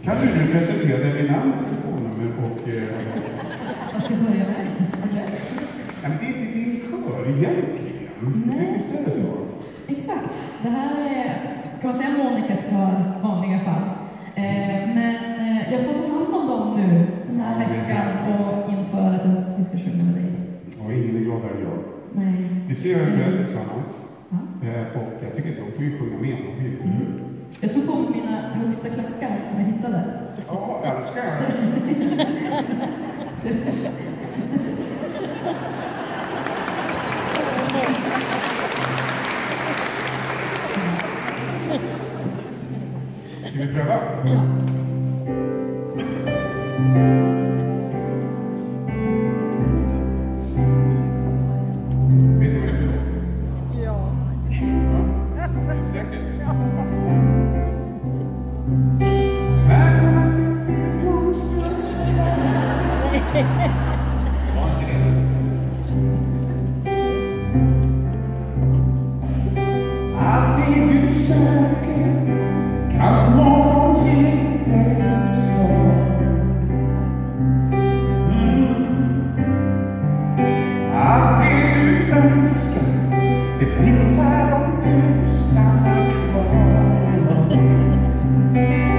Kan du nu presentera dig med namn, telefonnummer och... Vad ska jag börja med? Adress? Ja, men det är inte din kör egentligen. Nej, precis. Exakt. Det här är, kan man säga, Monikas kör i vanliga fall. Men jag får ta hand om dem nu den här veckan och inför att vi ska sjunga med dig. Och ingen är gladare än jag. Nej. Vi ska göra det tillsammans. Och jag tycker att de får ju sjunga med om vi vill. Jag tog på mina högsta klackar som jag hittade. Ja, det ska jag. Ska vi pröva? Ja. Vet du vad det är för låt? Ja. Säkert? Välkommen till monster. Var inte det? Alltid du söker kan någon ge dig ett svar. Allt det du önskar, det finns här om du stannar kvar.